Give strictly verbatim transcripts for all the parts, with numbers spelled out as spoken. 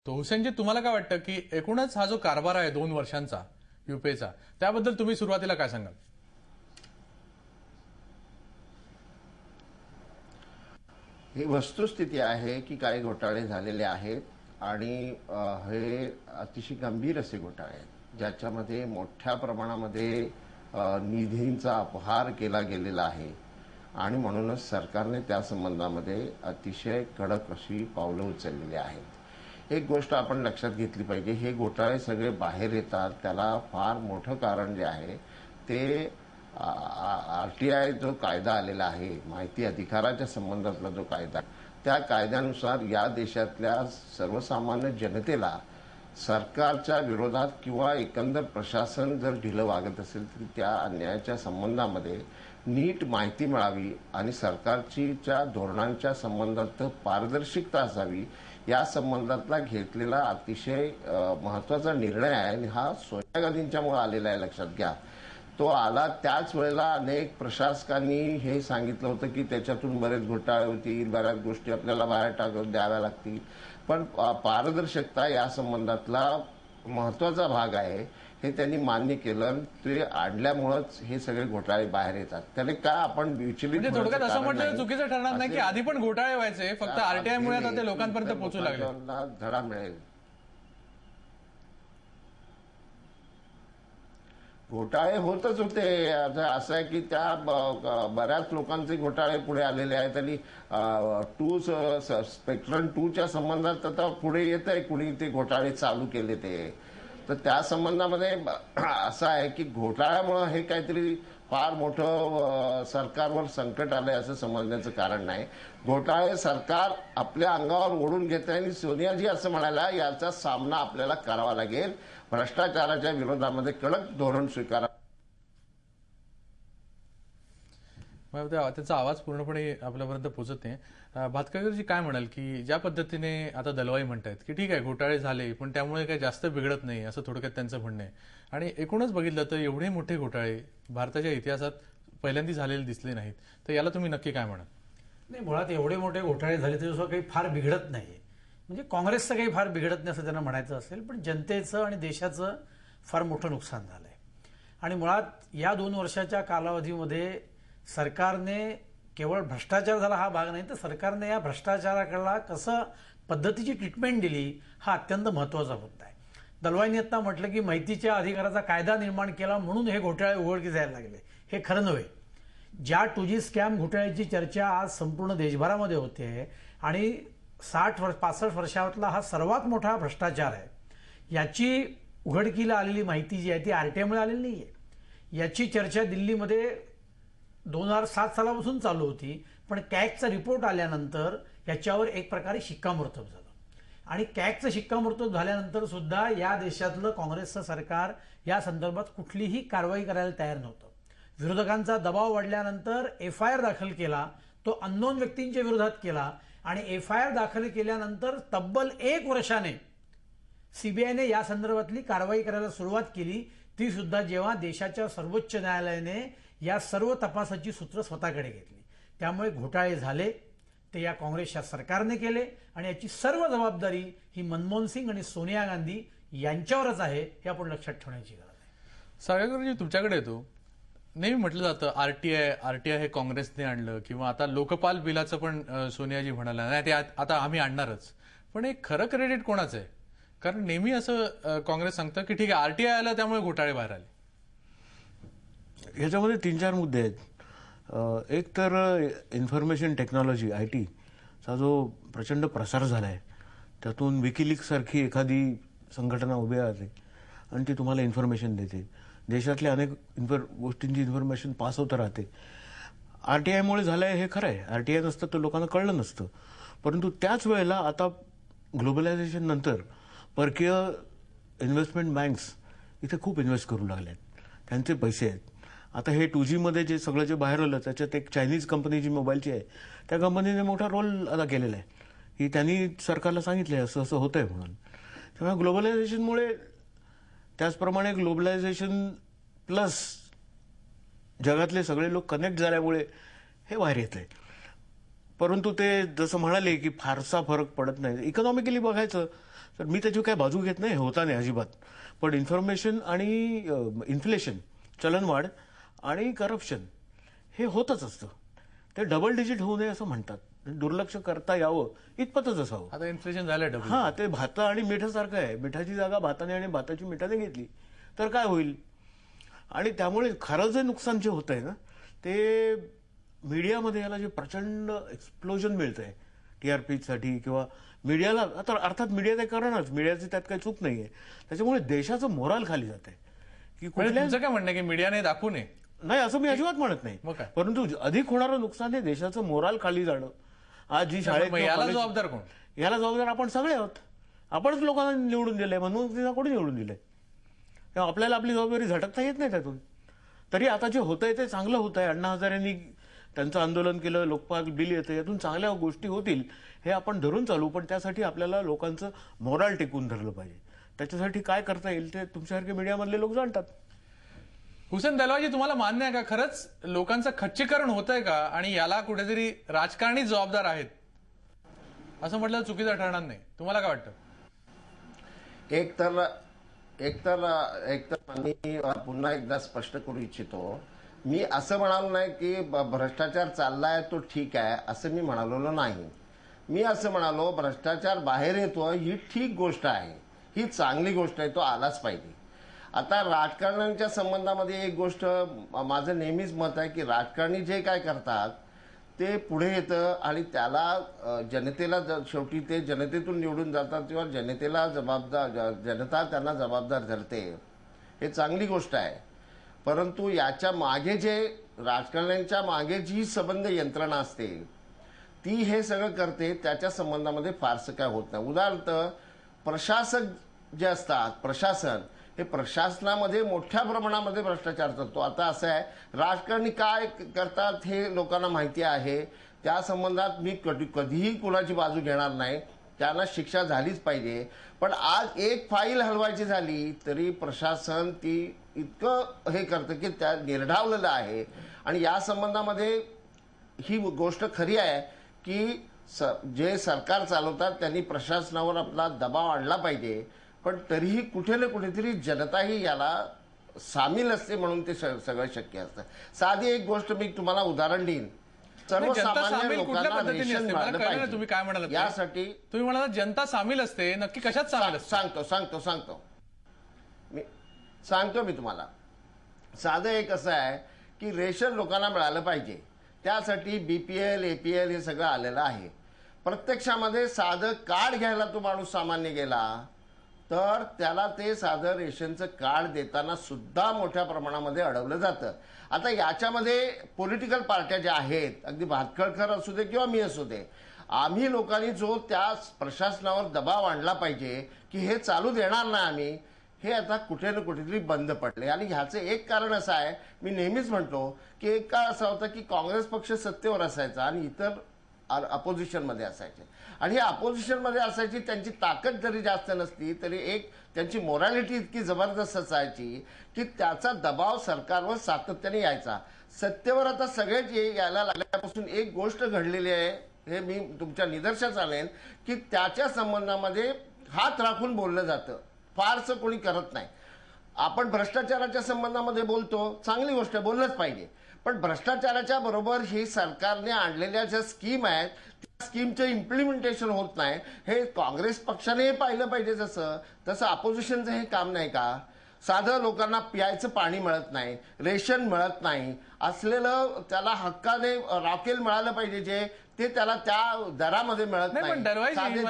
तो हुसेनजी, तुम्हाला काय वाटतं की एकूणच हा जो कारभार आहे दोन वर्षांचा युपेचा, त्याबद्दल तुम्ही सुरुवातीला काय सांगाल? ही वस्तुस्थिती आहे की काही घोटाळे झालेले आहेत आणि हे अतिशय गंभीर असे घोटाळे आहेत ज्याच्यामध्ये मोठ्या प्रमाणामध्ये निधींचा अपहार केला गेलेला आहे आणि म्हणूनच सरकारने त्या संबंधामध्ये अतिशय कडक अशी पावलं उचललेली आहेत। एक गोष्ट आपण लक्षात घेतली पाहिजे, हे घोटाळे सगळे बाहेर येतात त्याला फार मोठं कारण जे आहे ते आरटीआय जो कायदा आलेला आहे, माहिती अधिकाराच्या संबंधातला जो कायदा, त्या कायद्यानुसार या देशातल्या सर्वसामान्य जनतेला सरकारच्या विरोधात किंवा एकंदर प्रशासन जर ढिलं वागत असेल तर त्या अन्यायाच्या संबंधामध्ये नीट माहिती मिळावी आणि सरकारच्या धोरणांच्या संबंधात पारदर्शकता असावी, या संबंधातला घेतलेला अतिशय महत्वाचा निर्णय आहे आणि हा सोनिया गांधींच्यामुळे आलेला आहे, लक्षात घ्या। तो आला त्याच वेळेला अनेक प्रशासकांनी हे सांगितलं होतं की त्याच्यातून बरेच घोटाळे होतील, बऱ्याच गोष्टी आपल्याला बाहेर टाकून द्याव्या लागतील, पण पारदर्शकता या संबंधातला महत्वाचा भाग आहे हे त्यांनी मान्य केलं। ते आणल्यामुळेच हे सगळे घोटाळे बाहेर येतात। त्याने काय आपण विचलित म्हणजे थोडक्यात असं म्हटलं चुकीचं ठरणार नाही की आधी पण घोटाळे व्हायचे, फक्त आरटीआय मुळे आता ते लोकांपर्यंत पोहोचू लागले, धडा मिळेल। घोटाळे होतच होते, असं आहे की त्या बऱ्याच लोकांचे घोटाळे पुढे आलेले आहेत आणि टू स्पेक्ट्रम टूच्या संबंधात आता पुढे येत आहे कुणी ते घोटाळे चालू केले ते, तर त्या संबंधामध्ये असं आहे की घोटाळ्यामुळे हे काहीतरी फार मोठं सरकारवर संकट आलंय असं समजण्याचं कारण नाही। घोटाळे सरकार आपल्या अंगावर ओढून घेते आणि सोनियाजी असं म्हणाला याचा सामना आपल्याला करावा लागेल, भ्रष्टाचाराच्या विरोधामध्ये कडक धोरण स्वीकारा। त्याचा आवाज पूर्णपणे आपल्यापर्यंत पोहोचत नाही। भातखळकरजी काय म्हणाल की ज्या पद्धतीने आता दलवाई म्हणतायत की ठीक आहे घोटाळे झाले पण त्यामुळे काही जास्त बिघडत नाही, असं थोडक्यात त्यांचं म्हणणं आहे, आणि एकूणच बघितलं तर एवढे मोठे घोटाळे भारताच्या इतिहासात पहिल्यांदा झालेले दिसले नाहीत, तर याला तुम्ही नक्की काय म्हणाल? नाही, मुळात एवढे मोठे घोटाळे झाले त्याच्यासह काही फार बिघडत नाही, म्हणजे काँग्रेसचं काही फार बिघडत नाही असं त्यांना म्हणायचं असेल, पण जनतेचं आणि देशाचं फार मोठं नुकसान झालंय। आणि मुळात या दोन वर्षाच्या कालावधीमध्ये सरकारने केवळ भ्रष्टाचार झाला हा भाग नाही, तर सरकारने या भ्रष्टाचाराकडला कसं पद्धतीची ट्रीटमेंट दिली हा अत्यंत महत्वाचा मुद्दा आहे। दलवाईंनी आता म्हटलं की माहितीच्या अधिकाराचा कायदा निर्माण केला म्हणून हे घोटाळे उघडकीस यायला लागले, हे खरं नव्हे। ज्या टू जी स्कॅम घोटाळ्याची चर्चा आज संपूर्ण देशभरामध्ये होते आणि साठ वर्ष पासष्ट वर्षातला हा सर्वात मोठा भ्रष्टाचार आहे, याची उघडकीला आलेली माहिती जी आहे ती आरटीआयमुळे आलेली नाहीये। याची चर्चा दिल्लीमध्ये दोन हजार सात सालापासून चालू होती, पण कॅगचा रिपोर्ट आल्यानंतर याच्यावर एक प्रकारे शिक्कामोर्तब झालं आणि कॅगचं शिक्कामोर्तब झाल्यानंतर सुद्धा या देशातलं काँग्रेसचं सरकार या संदर्भात कुठलीही कारवाई करायला तयार नव्हतं। विरोधकांचा दबाव वाढल्यानंतर एफ आय आर दाखल केला, तो अननोन व्यक्तींच्या विरोधात केला आणि एफ आय आर दाखल केल्यानंतर तब्बल एक वर्षाने सीबीआयने या संदर्भातली कारवाई करायला सुरुवात केली, ती सुद्धा जेव्हा देशाच्या सर्वोच्च न्यायालयाने या सर्व तपासाची सूत्र स्वतःकडे घेतली। त्यामुळे घोटाळे झाले ते या काँग्रेसच्या सरकारने केले आणि याची सर्व जबाबदारी ही मनमोहन सिंग आणि सोनिया गांधी यांच्यावरच आहे, हे आपण लक्षात ठेवण्याची गरज आहे। साळवेकरजी, तुमच्याकडे येतो, नेहमी म्हटलं जातं आरटीआय आरटीआय हे काँग्रेसने आणलं किंवा आता लोकपाल बिलाचं पण सोनियाजी म्हणाला नाही ते आता आम्ही आणणारच, पण एक खरं क्रेडिट कोणाचं आहे? कारण नेहमी असं काँग्रेस सांगतं की ठीक आहे आरटीआय आला त्यामुळे घोटाळे बाहेर आले। याच्यामध्ये तीन चार मुद्दे आहेत। एक तर इन्फॉर्मेशन टेक्नॉलॉजी आय टी चा जो प्रचंड प्रसार झाला आहे, त्यातून विकिलीक सारखी एखादी संघटना उभी राहते आणि ती तुम्हाला इन्फॉर्मेशन देते, देशातल्या अनेक इन्फॉर गोष्टींची इन्फॉर्मेशन पास होत राहते। आरटीआयमुळे झालंय हे खरं आहे, आरटीआय नसतं तर लोकांना कळलं नसतं, परंतु त्याच वेळेला आता ग्लोबलायझेशन नंतर परकीय इन्व्हेस्टमेंट बँक्स इथे खूप इन्व्हेस्ट करू लागल्यात, त्यांचे पैसे आहेत। आता हे टू जी मध्ये जे सगळं जे बाहेर आलं त्याच्यात एक चायनीज कंपनी जी मोबाईलची आहे त्या कंपनीने मोठा रोल अदा केलेला आहे, की त्यांनी सरकारला सांगितलंय असं असं होतंय म्हणून। त्यामुळे ग्लोबलायझेशनमुळे, त्याचप्रमाणे ग्लोबलायझेशन प्लस जगातले सगळे लोक कनेक्ट झाल्यामुळे हे बाहेर येतंय। परंतु ते जसं म्हणाले की फारसा फरक पडत नाही। इकॉनॉमिकली बघायचं तर मी त्याची काय बाजू घेत नाही, होता नाही अजिबात. पण इन्फॉर्मेशन आणि इन्फ्लेशन, चलनवाढ आणि करप्शन हे होतच असतं. ते डबल डिजिट होऊ नये असं म्हणतात. दुर्लक्ष करता यावं इतपतच असावं. आता इन्फ्लेशन झालं डबल. हा, ते भात आणि मिठासारखं आहे. मिठाची जागा भाताने आणि भाताची मिठाने घेतली तर काय होईल. आणि त्यामुळे खरं जे नुकसान जे होत आहे ना, ते मीडियामध्ये याला जे प्रचंड एक्सप्लोजन मिळतंय टीआरपीसाठी किंवा मीडियाला, आता अर्थात मीडिया ते करणारच, मीडियाची त्यात काही चूक नाहीये. त्याच्यामुळे देशाचं मोराल खाली जात आहे की कुठल्या. तुमचं काय म्हणणं की मीडियाने दाखवू नये? नाही, असं मी अजिबात म्हणत नाही. मग काय? परंतु अधिक होणारं नुकसान हे देशाचं मोराल खाली जाणं. आज जी शाळेत मग याला जबाबदार कोण? याला जबाबदार आपण सगळे आहोत. आपणच लोकांना निवडून दिलंय, म्हणून तिला कोणी निवडून दिलंय. तेव्हा आपल्याला आपली जबाबदारी झटकता येत नाही त्यातून. तरी आता जे होतंय ते चांगलं होत आहे. अण्णा हजारेंनी त्यांचं आंदोलन केलं, लोकपाल बिल येतं, यातून चांगल्या गोष्टी होतील हे आपण धरून चालू. पण त्यासाठी आपल्याला लोकांचं मोराल टिकून धरलं पाहिजे. त्याच्यासाठी काय करता येईल ते तुमच्यासारखे मीडियामधले लोक जाणतात. हुसेन दलवाईजी, तुम्हाला मान्य आहे का खरंच लोकांचं खच्चीकरण होत आहे का, आणि याला कुठेतरी राजकारणी जबाबदार आहेत असं म्हटलं चुकीचं ठरणार नाही? तुम्हाला काय वाटतं? एक तर एक तर एक तर मी पुन्हा एकदा स्पष्ट करू इच्छितो, मी असं म्हणालो नाही की भ्रष्टाचार चाललाय तो ठीक आहे असं मी म्हणालो नाही. मी असं म्हणालो भ्रष्टाचार बाहेर येतो ही ठीक गोष्ट आहे, ही चांगली गोष्ट आहे, तो आलाच पाहिजे. आता राजकारण्यांच्या संबंधामध्ये एक गोष्ट माझं नेहमीच मत आहे की राजकारणी जे काय करतात ते पुढे येतं आणि त्याला जनतेला शेवटी ते जनतेतून निवडून जातात किंवा जनतेला जबाबदार, जनता त्यांना जबाबदार धरते, हे चांगली गोष्ट आहे. परंतु याच्या मागे जे राजकारण्यांच्या मागे जी संबंध यंत्रणा असते ती हे सगळं करते, त्याच्या संबंधामध्ये फारसं काय होत नाही. उदाहरणार्थ प्रशासक जे असतात, प्रशासन हे प्रशासनामध्ये मोठ्या प्रमाणामध्ये भ्रष्टाचार चालतो. आता असं आहे, राजकारणी काय करतात हे लोकांना माहिती आहे, त्या संबंधात मी कधी कधीही कुणाची बाजू घेणार नाही. त्यांना शिक्षा झालीच पाहिजे. पण आज एक फाईल हलवायची झाली तरी प्रशासन ती इतकं हे करतं की त्या निर्ढावलेलं आहे. आणि या संबंधामध्ये ही गोष्ट खरी आहे की जे सरकार चालवतात त्यांनी प्रशासनावर आपला दबाव आणला पाहिजे. पण तरीही कुठे ना कुठेतरी जनताही याला सामील असते, म्हणून ते सगळं शक्य असतं. साधी एक गोष्ट मी तुम्हाला उदाहरण देईन. सर्वसामान्य लोकांना रेशन मिळालं पाहिजे. तुम्ही काय म्हणाला यासाठी? तुम्ही म्हणाला जनता सामील असते, नक्की कशात सामील असते? सांगतो सांगतो सांगतो मी सांगतो मी तुम्हाला. साधं एक असं आहे की रेशन लोकांना मिळालं पाहिजे, त्यासाठी बीपीएल एपीएल हे सगळं आलेलं आहे. प्रत्यक्षामध्ये साधं कार्ड घ्यायला तो माणूस सामान्य गेला तर त्याला ते साधं रेशनचं कार्ड देताना सुद्धा मोठ्या प्रमाणामध्ये अडवलं जातं. आता याच्यामध्ये पॉलिटिकल पार्ट्या ज्या आहेत, अगदी भातखळकर असू दे किंवा मी असू दे, आम्ही लोकांनी जो त्या प्रशासनावर दबाव आणला पाहिजे की हे चालू देणार नाही आम्ही, हे आता कुठे ना कुठेतरी बंद पडले. आणि ह्याचं एक कारण असं आहे, मी नेहमीच म्हणतो की एक काळ असा होता की काँग्रेस पक्ष सत्तेवर असायचा आणि इतर अपोजिशनमध्ये असायचे. आणि हे अपोजिशनमध्ये असायची, त्यांची ताकद जरी जास्त नसली तरी एक त्यांची मोरॅलिटी इतकी जबरदस्त असायची की त्याचा दबाव सरकारवर सातत्याने यायचा. सत्तेवर आता सगळेच यायला लागल्यापासून एक गोष्ट घडलेली आहे, हे मी तुमच्या निदर्शनास आणेन की त्याच्या संबंधामध्ये हात राखून बोललं जातं, फारसं कोणी करत नाही. आपण भ्रष्टाचाराच्या संबंधामध्ये बोलतो, चांगली गोष्ट, बोललंच पाहिजे. पण भ्रष्टाचाराच्या बरोबर ही सरकारने आणलेल्या ज्या स्कीम आहेत त्या स्कीमचं इम्प्लिमेंटेशन होत नाही. हे काँग्रेस पक्षाने पाहिलं पाहिजे. जसं तसं अपोजिशनचं हे काम नाही का? साधं लोकांना प्यायचं पाणी मिळत नाही, रेशन मिळत नाही, असलेलं त्याला हक्काने राखेल मिळालं पाहिजे जे ते त्याला त्या दरामध्ये मिळत नाही, साधे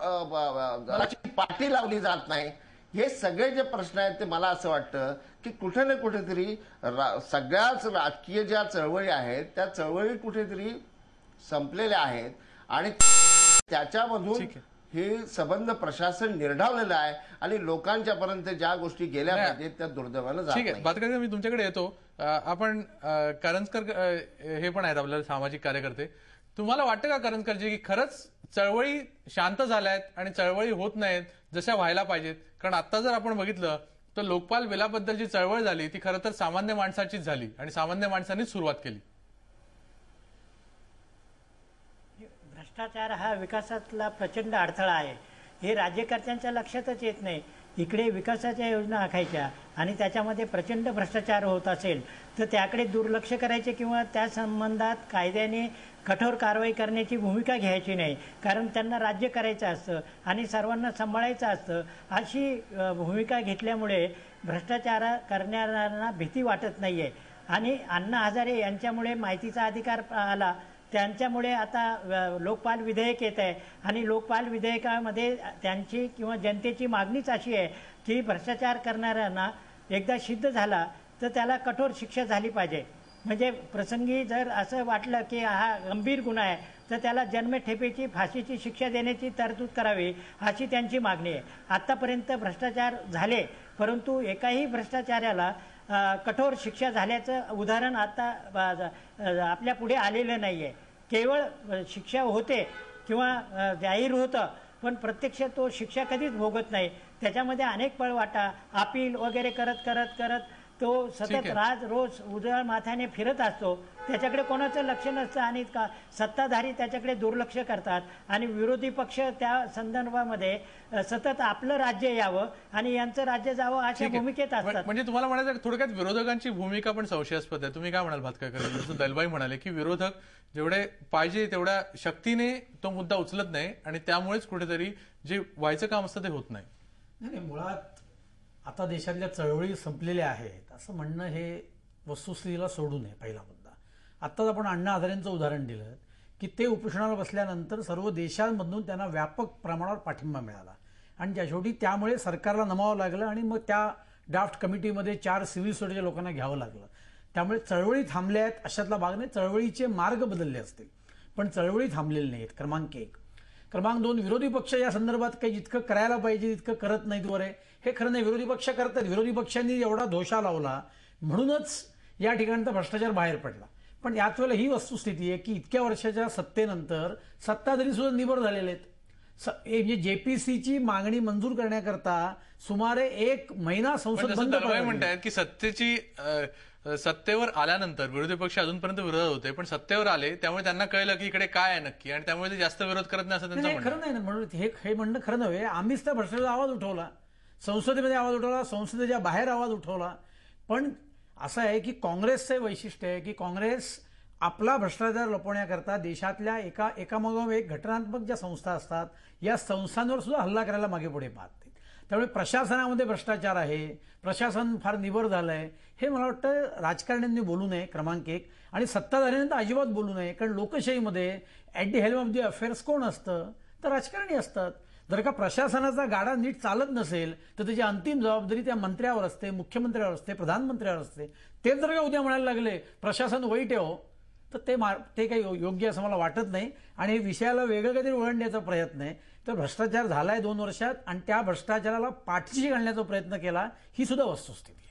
दर पाटी लावली जात नाही. हे सगळे जे प्रश्न आहेत ते मला असं वाटतं की कुठे ना कुठेतरी सगळ्याच राजकीय ज्या चळवळी आहेत त्या चळवळी कुठेतरी संपलेल्या आहेत आणि त्याच्यामधून हे संबंध प्रशासन निर्ढावलेलं आहे आणि लोकांच्या पर्यंत ज्या गोष्टी गेल्या पाहिजेत त्या दुर्दैवानं जात नाही. बातकर, मी तुमच्याकडे येतो. आपण करंजकर हे पण आहेत आपल्याला सामाजिक कार्यकर्ते. तुम्हाला वाटतं का करंजकरजी की खरंच चळवळी शांत झाल्या आहेत आणि चळवळी होत नाहीत जशा व्हायला पाहिजेत? कारण आता जर आपण बघितलं तर लोकपाल बिलाबद्दल जी चळवळ झाली ती खरं तर सामान्य माणसाचीच झाली आणि सामान्य माणसांनीच सुरुवात केली. भ्रष्टाचार हा विकासातला प्रचंड अडथळा आहे. हे राज्यकर्त्यांच्या लक्षातच येत नाही. इकडे विकासाच्या योजना आखायच्या आणि त्याच्यामध्ये प्रचंड भ्रष्टाचार होत असेल तर त्याकडे दुर्लक्ष करायचे किंवा त्या संबंधात कायद्याने कठोर कारवाई करण्याची भूमिका घ्यायची नाही, कारण त्यांना राज्य करायचं असतं आणि सर्वांना सांभाळायचं असतं. अशी भूमिका घेतल्यामुळे भ्रष्टाचार करणाऱ्यांना भीती वाटत नाही आहे. आणि अण्णा हजारे यांच्यामुळे माहितीचा अधिकार आला, त्यांच्यामुळे आता लोकपाल विधेयक येत आहे आणि लोकपाल विधेयकामध्ये त्यांची किंवा जनतेची मागणीच अशी आहे की भ्रष्टाचार करणाऱ्यांना एकदा सिद्ध झाला तर त्याला कठोर शिक्षा झाली पाहिजे. म्हणजे प्रसंगी जर असं वाटलं की हा गंभीर गुन्हा आहे तर त्याला जन्मठेपेची फाशीची शिक्षा देण्याची तरतूद करावी अशी त्यांची मागणी आहे. आत्तापर्यंत भ्रष्टाचार झाले परंतु एकाही भ्रष्टाचाराला कठोर शिक्षा झाल्याचं उदाहरण आता आपल्या पुढे आलेलं नाही आहे. केवळ शिक्षा होते किंवा जाहीर होतं पण प्रत्यक्ष तो शिक्षा कधीच भोगत नाही. त्याच्यामध्ये अनेक पळवाटा अपील वगैरे करत करत करत तो सतत राज रोज उजळ माथ्याने फिरत असतो. त्याच्याकडे कोणाचं लक्ष नसतं आणि सत्ताधारी त्याच्याकडे दुर्लक्ष करतात आणि विरोधी पक्ष त्या संदर्भामध्ये सतत आपलं राज्य यावं आणि यांचं राज्य जावं अशा भूमिकेत असतात. म्हणजे तुम्हाला म्हणायचं थोडक्यात विरोधकांची भूमिका पण संशयास्पद आहे. तुम्ही काय म्हणाल भातखळकर? जसं दलबाई म्हणाले की विरोधक जेवढे पाहिजे तेवढ्या शक्तीने तो मुद्दा उचलत नाही आणि त्यामुळेच कुठेतरी जे व्हायचं काम असतं ते होत नाही. नाही, मुळात आता देशातल्या चळवळी संपलेल्या आहेत असं म्हणणं हे वस्तुस्थितीला सोडू नये. पहिला मुद्दा, आत्ताच आपण अण्णा हजारेंचं उदाहरण दिलं की ते उपोषणाला बसल्यानंतर सर्व देशांमधून त्यांना व्यापक प्रमाणावर पाठिंबा मिळाला आणि त्या शेवटी त्यामुळे सरकारला नमावं लागलं आणि मग त्या ड्राफ्ट कमिटीमध्ये चार सिव्हिल सोसायटीच्या लोकांना घ्यावं लागलं. त्यामुळे चळवळी थांबल्या आहेत अशातला भाग नाही. चळवळीचे मार्ग बदलले असतील पण चळवळी थांबलेली नाहीत. क्रमांक एक. क्रमांक दोन, विरोधी पक्ष या संदर्भात काही जितकं करायला पाहिजे तितकं करत नाहीत वर आहे हे खरं नाही. विरोधी पक्ष करतात. विरोधी पक्षांनी एवढा धोशा लावला म्हणूनच या ठिकाणचा भ्रष्टाचार बाहेर पडला. पण याच वेळेला ही वस्तुस्थिती आहे की इतक्या वर्षाच्या सत्तेनंतर सत्ताधारी सुद्धा निबर झालेले आहेत. म्हणजे जेपीसीची मागणी मंजूर करण्याकरता सुमारे एक महिना संसद बंद म्हणतात की सत्तेची सत्तेवर आल्यानंतर विरोधी पक्ष अजूनपर्यंत विरोधात होते पण सत्तेवर आले त्यामुळे त्यांना कळलं की इकडे काय आहे नक्की आणि त्यामुळे ते जास्त विरोध करत नाही असं त्यांचं खरं नाही. म्हणून हे हे म्हणणं खरं नव्हे. आम्हीच त्या भ्रष्टाचाराचा आवाज उठवला, संसदेमध्ये आवाज उठवला, संसदेच्या बाहेर आवाज उठवला. पण असं आहे की काँग्रेसचं वैशिष्ट्य आहे की काँग्रेस आपला भ्रष्टाचार लपवण्याकरता देशातल्या एका एकामागोमाग एक घटनात्मक ज्या संस्था असतात या संस्थांवर सुद्धा हल्ला करायला मागे पुढे पाहते. त्यामुळे प्रशासनामध्ये भ्रष्टाचार आहे, प्रशासन फार निबर झालंय हे मला वाटतं राजकारण्यांनी बोलू नये. क्रमांक एक. आणि सत्ताधाऱ्यांनी तर अजिबात बोलू नये, कारण लोकशाहीमध्ये at the helm of the affairs कोण असतं तर राजकारणी असतात. जर का प्रशासनाचा गाडा नीट चालत नसेल तर त्याची अंतिम जबाबदारी त्या मंत्र्यावर असते, मुख्यमंत्र्यावर असते, प्रधानमंत्र्यावर असते. तेच जर का उद्या म्हणायला लागले प्रशासन वाईट आहे हो तर ते ते काही योग्य असं मला वाटत नाही आणि विषयाला वेगळं काहीतरी वळण द्यायचा प्रयत्न आहे. तर भ्रष्टाचार झालाय दोन वर्षात आणि त्या भ्रष्टाचाराला पाठीशी घालण्याचा प्रयत्न केला ही सुद्धा वस्तुस्थिती.